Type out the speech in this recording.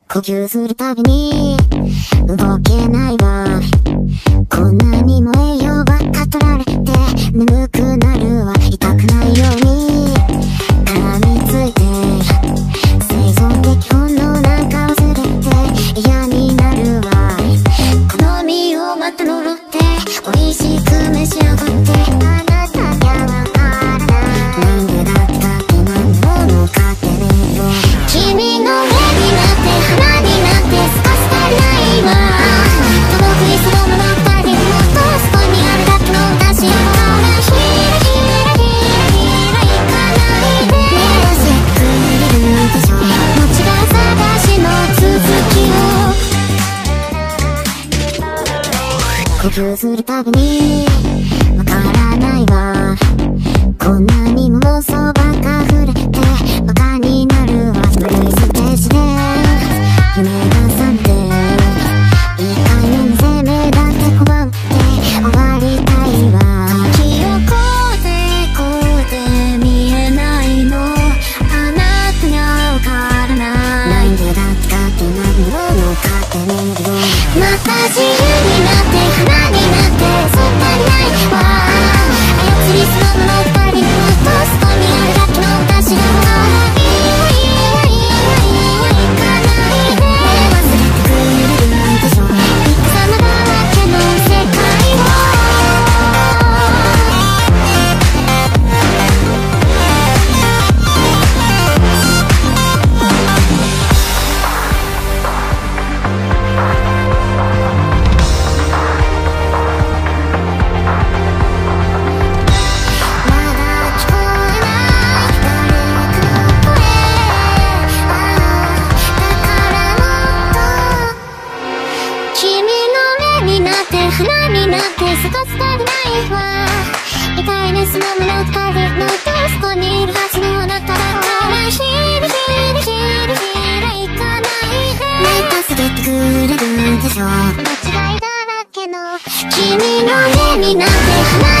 呼吸するたびに動けないわ。こんなにも栄養ばっか取られて眠くなるわ。痛くないように絡みついて生存的本能なんか忘れて嫌になるわ。好みをまた呪って美味しく召し上がってあなたにはわからない。なんでだったって何をかってるよ。君の目になって花になって少し足りないわ。届くいつもの二人もっとそこにあるだけの私からひらひらひらひらいかないで。目指してくれるでしょ。間違い探しの続きを。呼吸するたびにわからないわ。こんなにも妄想ばっか触れてバカになるわ。フルステージで夢が覚めて一回目の生命だって拒んで終わりたいわ。記憶でこうで見えないのあなたにはわからない。なんでだってかって何をかってねるよ。また自由になって花になってそんなにないわ。操りそのもの二人もっとそこにあるだけの私だからいやいやいやいやいかないで。忘れてくれるでしょ。いくさまだらけの世界を。花になって少し足りないわ。痛いねその胸を掴んでもっとそこにいるはずのあなただからひらひらひらひらいかないで。目助けてくれるでしょ。間違いだらけの君の目になって花